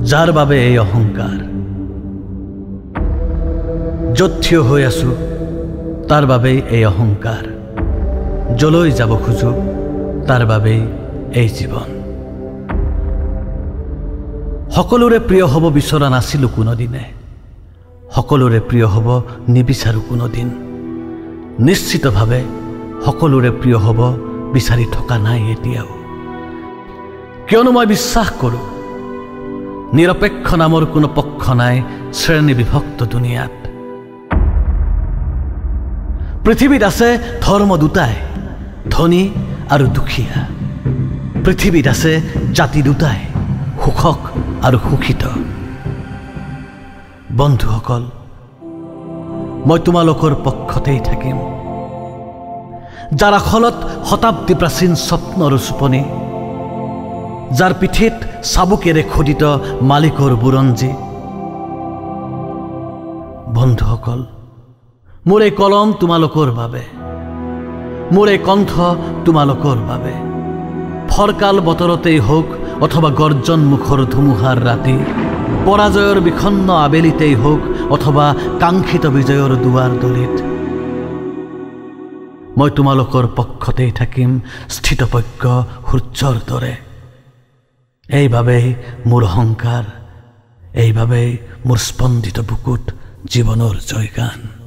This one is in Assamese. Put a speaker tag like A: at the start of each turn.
A: যাৰ বাবে এই অহংকাৰ য'ত থিয় হৈ আছো তাৰ বাবেই এই অহংকাৰ যলৈ যাব খোজো তাৰ বাবেই এই জীৱন সকলোৰে প্ৰিয় হ'ব বিচৰা নাছিলো কোনোদিনে সকলোৰে প্ৰিয় হ'ব নিবিচাৰো কোনোদিন নিশ্চিতভাৱে সকলোৰে প্ৰিয় হ'ব বিচাৰি থকা নাই এতিয়াও কিয়নো মই বিশ্বাস কৰোঁ নিৰপেক্ষ নামৰ কোনো পক্ষ নাই শ্ৰেণী বিভক্ত দুনিয়াত পৃথিৱীত আছে ধৰ্ম দুটাই ধনী আৰু দুখীয়া পৃথিৱীত আছে জাতি দুটাই সুখক আৰু সুখিত বন্ধুসকল মই তোমালোকৰ পক্ষতেই থাকিম যাৰ আখলত শতাব্দী প্ৰাচীন স্বপ্নৰ চুপনি যাৰ পিঠিত চাবুকেৰে খোদিত মালিকৰ বুৰঞ্জী বন্ধুসকল মোৰ এই কলম তোমালোকৰ বাবে মোৰ এই কণ্ঠ তোমালোকৰ বাবে ফৰকাল বতৰতেই হওক অথবা গৰ্জন মুখৰ ধুমুহাৰ ৰাতি পৰাজয়ৰ বিখন্ন আবেলিতেই হওক অথবা কাংক্ষিত বিজয়ৰ দুৱাৰ দলিত মই তোমালোকৰ পক্ষতেই থাকিম স্থিতপজ্ঞ সূৰ্যৰ দৰে এইভাবেই মোৰ অহংকাৰ এইভাবেই মোৰ স্পন্দিত বুকুত জীৱনৰ জয়গান